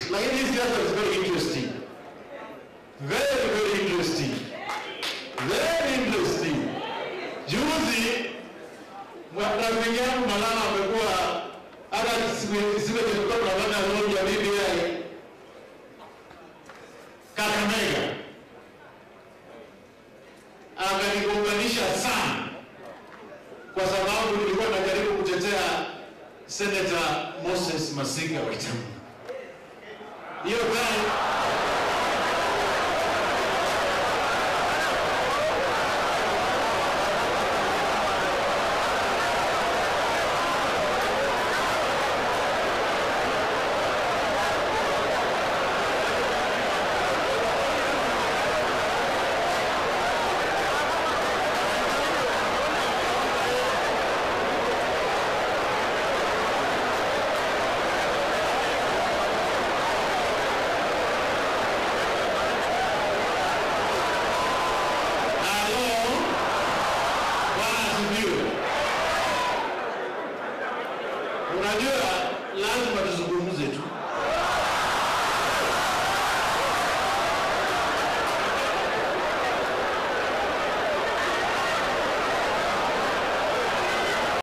Like this theater is very interesting. Very, very interesting. Very interesting. Juzi, Wafula Malala amekuwa hata sime kutoka na roho ya BBI Kakamega. Amenigonganisha sana kwa sababu nilikuwa najaribu kutetea Senator Moses Masika Wetangula. Hiyo gani? Unajua lazima tuzungumze tu.